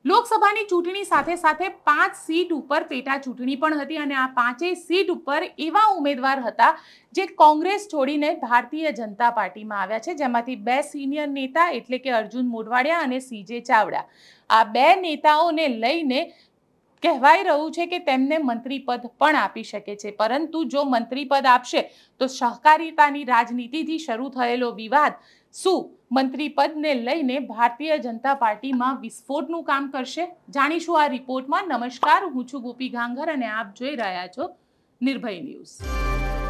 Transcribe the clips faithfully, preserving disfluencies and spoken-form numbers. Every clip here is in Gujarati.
લોકસભાની ચૂંટણી સાથે સાથે પાંચ સીટ ઉપર પેટા ચૂંટણી પણ હતી અને આ પાંચેય સીટ ઉપર એવા ઉમેદવાર હતા જે કોંગ્રેસ છોડીને ભારતીય જનતા પાર્ટીમાં આવ્યા છે, જેમાંથી બે સિનિયર નેતા એટલે કે અર્જુન મોઢવાડિયા અને સીજે ચાવડા. આ બે નેતાઓને લઈને કહેવાય રહ્યું છે કે તેમને મંત્રી પદ પણ આપી શકે છે, પરંતુ જો મંત્રી પદ આપશે તો સહકારિતાની રાજનીતિથી શરૂ થયેલો વિવાદ શું મંત્રી પદને લઈને ભારતીય જનતા પાર્ટીમાં વિસ્ફોટનું કામ કરશે? જાણીશું આ રિપોર્ટમાં. નમસ્કાર, હું છું ગોપી ગાંગર અને આપ જોઈ રહ્યા છો નિર્ભય ન્યૂઝ.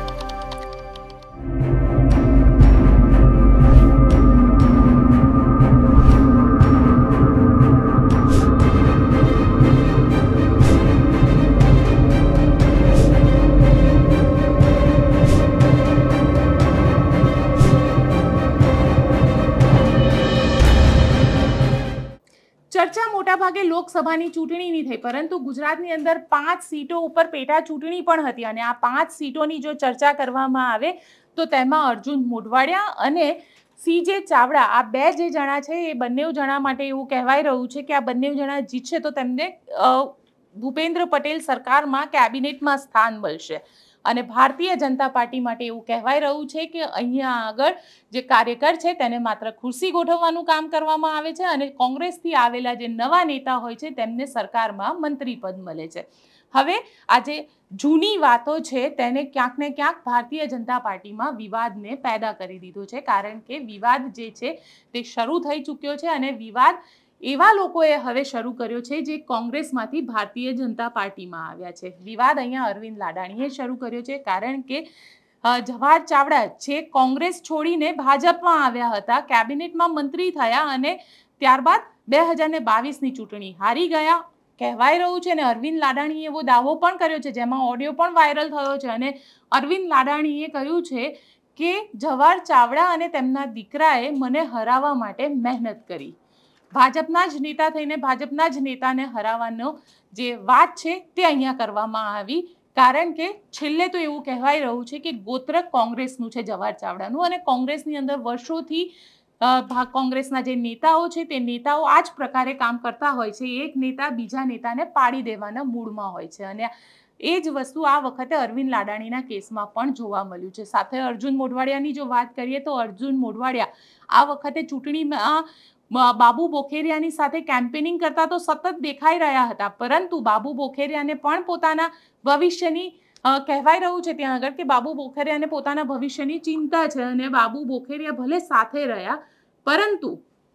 ચર્ચા મોટાભાગે લોકસભાની ચૂંટણીની થઈ, પરંતુ ગુજરાતની અંદર પાંચ સીટો ઉપર પેટા ચૂંટણી પણ હતી અને આ પાંચ સીટોની જો ચર્ચા કરવામાં આવે તો તેમાં અર્જુન મોઢવાડિયા અને સીજે ચાવડા આ બે જે જણા છે એ બંને જણા માટે એવું કહેવાય રહ્યું છે કે આ બંને જણા જીતશે તો તેમને ભૂપેન્દ્ર પટેલ સરકારમાં કેબિનેટમાં સ્થાન મળશે. અને ભારતીય જનતા પાર્ટી માટે એવું કહેવાય રહ્યું છે કે અહીંયા આગળ જે કાર્યકર છે તેને માત્ર ખુરશી ગોઠવવાનું કામ કરવામાં આવે છે અને કોંગ્રેસથી આવેલા જે નવા નેતા હોય છે તેમને સરકારમાં મંત્રી પદ મળે છે. હવે આ જે જૂની વાતો છે તેને ક્યાંક ને ક્યાંક ભારતીય જનતા પાર્ટીમાં વિવાદને પેદા કરી દીધો છે, કારણ કે વિવાદ જે છે તે શરૂ થઈ ચૂક્યો છે અને વિવાદ એવા લોકોએ હવે શરૂ કર્યો છે જે કોંગ્રેસમાંથી ભારતીય જનતા પાર્ટીમાં આવ્યા છે. વિવાદ અહીંયા અરવિંદ લાડાણીએ શરૂ કર્યો છે, કારણ કે જવાહર ચાવડા જે કોંગ્રેસ છોડીને ભાજપમાં આવ્યા હતા, કેબિનેટમાં મંત્રી થયા અને ત્યારબાદ બે હજાર ને બાવીસની ચૂંટણી હારી ગયા કહેવાય રહ્યું છે અને અરવિંદ લાડાણીએ એવો દાવો પણ કર્યો છે જેમાં ઓડિયો પણ વાયરલ થયો છે અને અરવિંદ લાડાણીએ કહ્યું છે કે જવાહર ચાવડા અને તેમના દીકરાએ મને હરાવવા માટે મહેનત કરી. ભાજપના જ નેતા થઈને ભાજપના જ નેતાને હરાવવાનો જે વાત છે તે અહીંયા કરવામાં આવી, કારણ કે છેલ્લે તો એવું કહેવાય રહ્યું છે કે ગોત્ર કોંગ્રેસનું છે જવાહર ચાવડાનું અને કોંગ્રેસની અંદર વર્ષોથી કોંગ્રેસના જે નેતાઓ છે તે નેતાઓ આ જ પ્રકારે કામ કરતા હોય છે. એક નેતા બીજા નેતાને પાડી દેવાના મૂડમાં હોય છે અને એ જ વસ્તુ આ વખતે અરવિંદ લાડાણીના કેસમાં પણ જોવા મળ્યું છે. સાથે અર્જુન મોઢવાડિયાની જો વાત કરીએ તો અર્જુન મોઢવાડિયા આ વખતે ચૂંટણીમાં બાબુ બોખેરિયાની સાથે કેમ્પેનિંગ કરતા તો સતત દેખાઈ રહ્યા હતા, પરંતુ બાબુ બોખેરિયાને પણ પોતાના ભવિષ્યની કહેવાય રહ્યું છે ત્યાં આગળ કે બાબુ બોખેરિયાને પોતાના ભવિષ્યની ચિંતા છે અને બાબુ બોખેરિયા ભલે સાથે રહ્યા, પરંતુ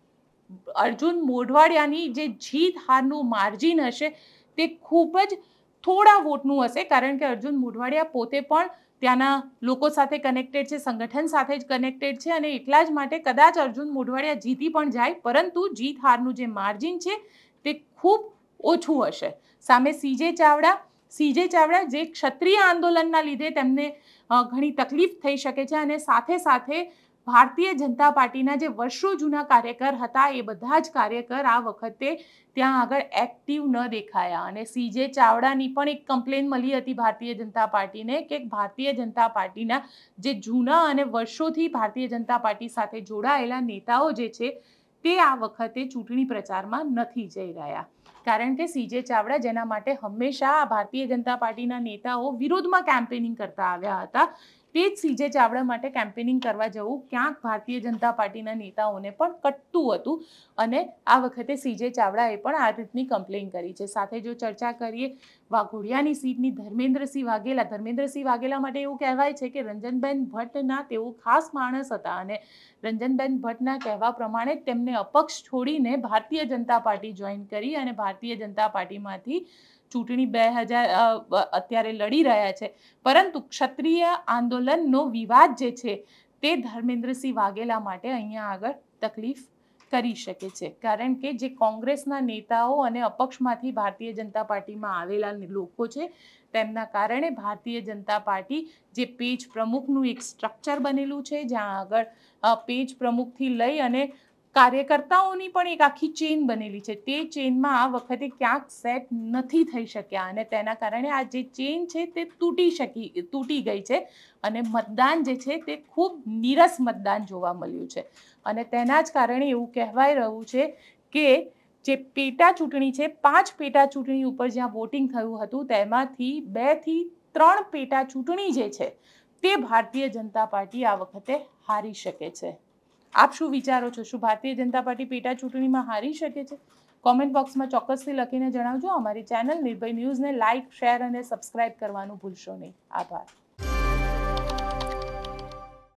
અર્જુન મોઢવાડિયાની જે જીત હારનું માર્જિન હશે તે ખૂબ જ થોડા વોટનું હશે, કારણ કે અર્જુન મોઢવાડિયા પોતે પણ ત્યાંના લોકો સાથે કનેક્ટેડ છે, સંગઠન સાથે જ કનેક્ટેડ છે અને એટલા જ માટે કદાચ અર્જુન મોઢવાડિયા જીતી પણ જાય, પરંતુ જીત હારનું જે માર્જિન છે તે ખૂબ ઓછું હશે. સામે સીજે ચાવડા સીજે ચાવડા જે ક્ષત્રિય આંદોલનના લીધે તેમને ઘણી તકલીફ થઈ શકે છે અને સાથે સાથે ભારતીય જનતા પાર્ટીના જે વર્ષો જૂના કાર્યકર હતા એ બધા જ કાર્યકર આ વખતે ત્યાં આગળ એક્ટિવ ન દેખાયા અને સીજે ચાવડાની પણ એક કમ્પ્લેન મળી હતી ભારતીય જનતા પાર્ટીને કે ભારતીય જનતા પાર્ટીના જે જૂના અને વર્ષોથી ભારતીય જનતા પાર્ટી સાથે જોડાયેલા નેતાઓ જે છે તે આ વખતે ચૂંટણી પ્રચારમાં નથી જઈ રહ્યા, કારણ કે સીજે ચાવડા જેના માટે હંમેશા ભારતીય જનતા પાર્ટીના નેતાઓ વિરોધમાં કેમ્પેનિંગ કરતા આવ્યા હતા, તે જ સીજે ચાવડા માટે કેમ્પેનિંગ કરવા જવું ક્યાંક ભારતીય જનતા પાર્ટીના નેતાઓને પણ કટતું હતું અને આ વખતે સીજે ચાવડાએ પણ આ રીતની કમ્પ્લેન કરી છે. સાથે જો ચર્ચા કરીએ વાઘોડિયાની સીટની, ધર્મેન્દ્રસિંહ વાઘેલા ધર્મેન્દ્રસિંહ વાઘેલા માટે એવું કહેવાય છે કે રંજનબેન ભટ્ટના તેઓ ખાસ માણસ હતા અને રંજનબેન ભટ્ટના કહેવા પ્રમાણે તેમને અપક્ષ છોડીને ભારતીય જનતા પાર્ટી જોઈન કરી અને ભારતીય જનતા પાર્ટીમાંથી ચૂંટણી બે હજાર અત્યારે લડી રહ્યા છે, પરંતુ ક્ષત્રિય આંદોલનનો વિવાદ જે છે તે ધર્મેન્દ્રસિંહ વાઘેલા માટે અહીંયા આગળ તકલીફ કરી શકે છે, કારણ કે જે કોંગ્રેસના નેતાઓ અને અપક્ષમાંથી ભારતીય જનતા પાર્ટીમાં આવેલા લોકો છે તેમના કારણે ભારતીય જનતા પાર્ટી જે પેજ પ્રમુખનું એક સ્ટ્રક્ચર બનેલું છે, જ્યાં આગળ પેજ પ્રમુખથી લઈ અને કાર્યકર્તાઓની પણ એક આખી ચેઇન બનેલી છે, તે ચેઇનમાં આ વખતે ક્યાંક સેટ નથી થઈ શક્યા અને તેના કારણે આ જે ચેઇન છે તે તૂટી શકી તૂટી ગઈ છે અને મતદાન જે છે તે ખૂબ નીરસ મતદાન જોવા મળ્યું છે અને તેના જ કારણે એવું કહેવાય રહ્યું છે કે જે પેટા ચૂંટણી છે, પાંચ પેટા ચૂંટણી ઉપર જ્યાં વોટિંગ થયું હતું તેમાંથી બે થી ત્રણ પેટા ચૂંટણી જે છે તે ભારતીય જનતા પાર્ટી આ વખતે હારી શકે છે. આપ શું વિચારો છો? શું ભારતીય જનતા પાર્ટી પેટા ચૂંટણીમાં હારી શકે છે? કોમેન્ટ બોક્સમાં ચોક્કસથી લખીને જણાવજો. અમારી ચેનલ નિર્ભય ન્યૂઝને લાઇક, શેર અને સબસ્ક્રાઇબ કરવાનું ભૂલશો નહીં. આભાર.